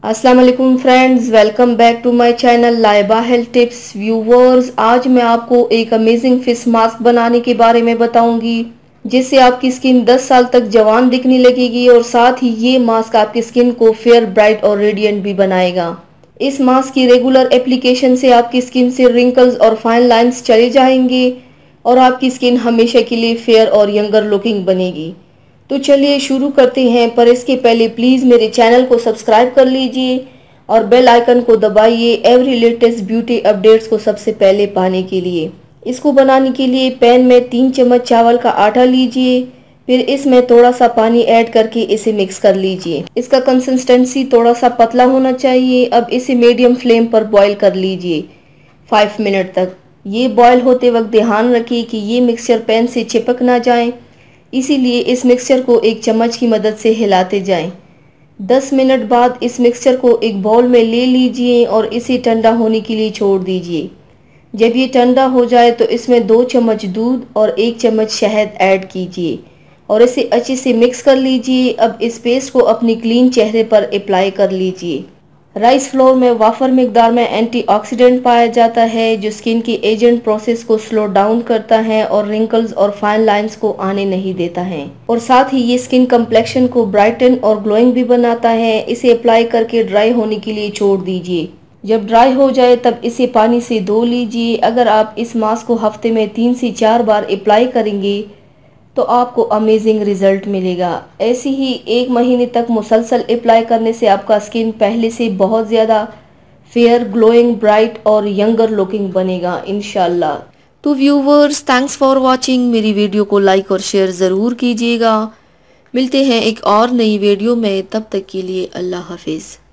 अस्सलाम वालेकुम friends, welcome back to my channel Laiba health tips. Viewers, आज मैं आपको एक अमेजिंग फेस मास्क बनाने के बारे में बताऊंगी जिससे आपकी स्किन 10 साल तक जवान दिखने लगेगी और साथ ही ये मास्क आपकी स्किन को फेयर, ब्राइट और रेडिएंट भी बनाएगा। इस मास्क की रेगुलर एप्लीकेशन से आपकी स्किन से रिंकल्स और फाइन लाइंस चले जाएंगे और आपकी स्किन हमेशा के लिए फेयर और यंगर लुकिंग बनेगी। तो चलिए शुरू करते हैं, पर इसके पहले प्लीज़ मेरे चैनल को सब्सक्राइब कर लीजिए और बेल आइकन को दबाइए एवरी लेटेस्ट ब्यूटी अपडेट्स को सबसे पहले पाने के लिए। इसको बनाने के लिए पैन में 3 चम्मच चावल का आटा लीजिए, फिर इसमें थोड़ा सा पानी ऐड करके इसे मिक्स कर लीजिए। इसका कंसिस्टेंसी थोड़ा सा पतला होना चाहिए। अब इसे मीडियम फ्लेम पर बॉईल कर लीजिए 5 मिनट तक। ये बॉईल होते वक्त ध्यान रखिए कि ये मिक्सचर पैन से चिपक ना जाए, इसीलिए इस मिक्सचर को एक चम्मच की मदद से हिलाते जाएं। 10 मिनट बाद इस मिक्सचर को एक बाउल में ले लीजिए और इसे ठंडा होने के लिए छोड़ दीजिए। जब ये ठंडा हो जाए तो इसमें 2 चम्मच दूध और 1 चम्मच शहद ऐड कीजिए और इसे अच्छे से मिक्स कर लीजिए। अब इस पेस्ट को अपनी क्लीन चेहरे पर अप्लाई कर लीजिए। राइस फ्लोर में वाफर मिकदार में एंटीऑक्सीडेंट पाया जाता है जो स्किन की एजेंट प्रोसेस को स्लो डाउन करता है और रिंकल्स और फाइन लाइंस को आने नहीं देता है, और साथ ही ये स्किन कम्प्लेक्शन को ब्राइटन और ग्लोइंग भी बनाता है। इसे अप्लाई करके ड्राई होने के लिए छोड़ दीजिए। जब ड्राई हो जाए तब इसे पानी से धो लीजिए। अगर आप इस मास्क को हफ्ते में 3 से 4 बार अप्लाई करेंगे तो आपको अमेजिंग रिजल्ट मिलेगा। ऐसे ही 1 महीने तक मुसलसल अप्लाई करने से आपका स्किन पहले से बहुत ज़्यादा फेयर, ग्लोइंग, ब्राइट और यंगर लुकिंग बनेगा इंशाल्लाह। तो व्यूवर्स, थैंक्स फॉर वॉचिंग। मेरी वीडियो को लाइक और शेयर ज़रूर कीजिएगा। मिलते हैं एक और नई वीडियो में, तब तक के लिए अल्लाह हाफिज़।